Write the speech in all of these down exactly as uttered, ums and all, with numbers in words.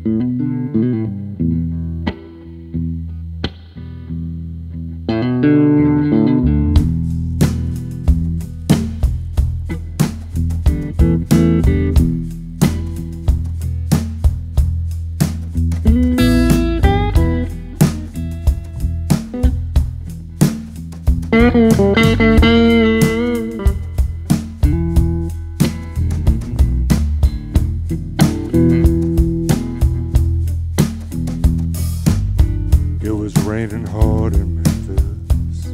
It was raining hard in Memphis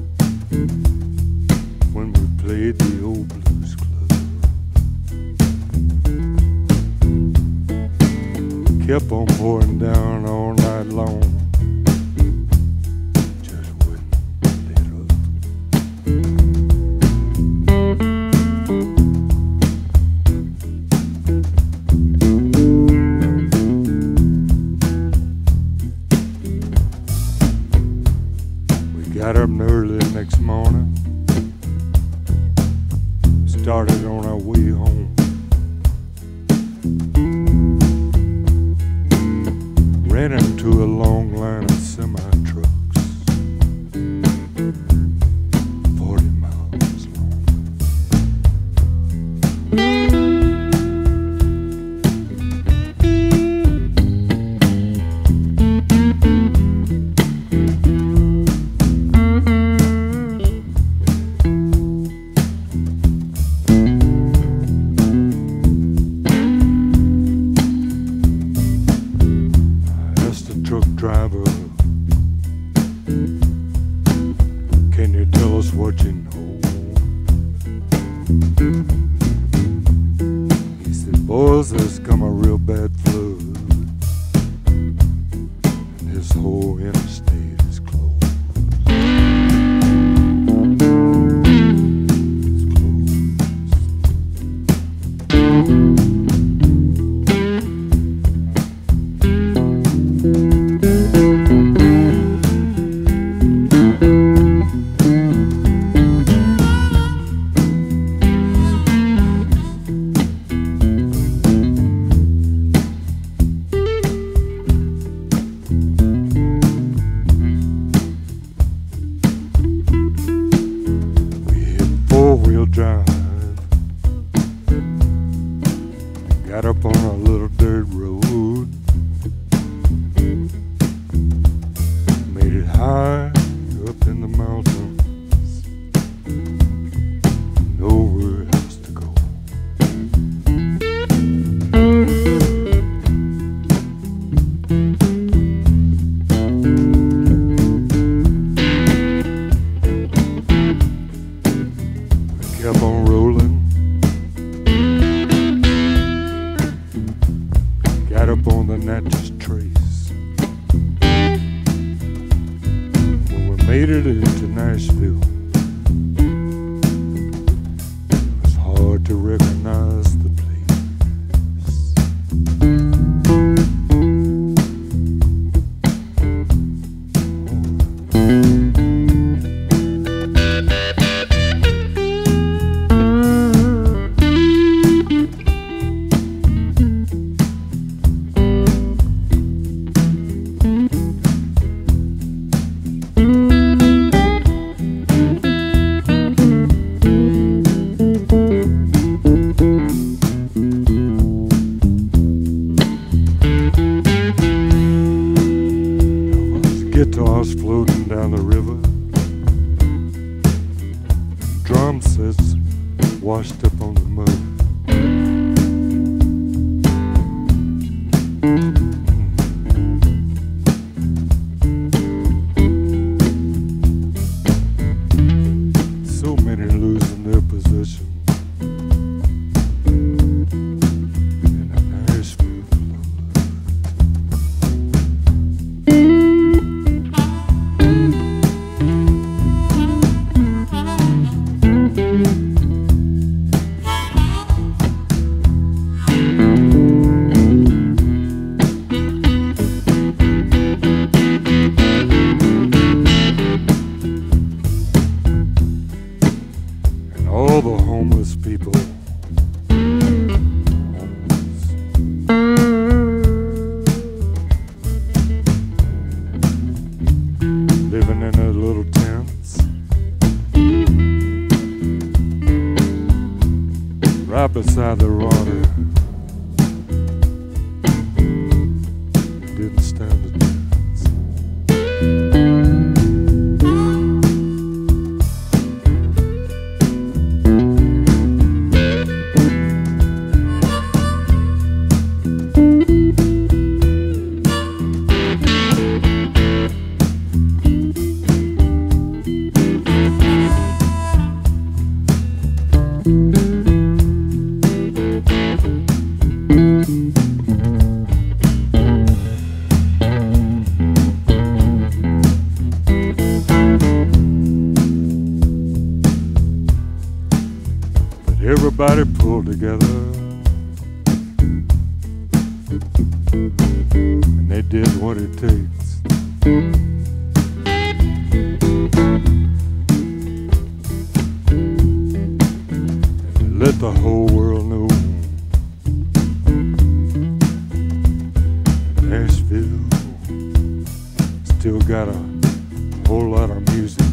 when we played the old blues club. Kept on pouring down all night long. Just wouldn't let up. Got up early the next morning, started on our way home. Ran into a long line of semi-trucks, forty miles long. Truck driver, can you tell us what you know? He said, boys, there's come a real bad flood, and this whole interstate is closed. It's closed. Four-wheel drive, got up on a little dirt road, made it high up in the mountains, nowhere else to go. Kept on rolling, got up on the Natchez Trace. When we made it into Nashville, it was hard to recognize the place. Guitars floating down the river, drum sets washed up on the mud. So many losing their position in a Nashville flood. didn't stand a chance. Everybody pulled together, and they did what it takes. And they let the whole world know Nashville still got a whole lot of music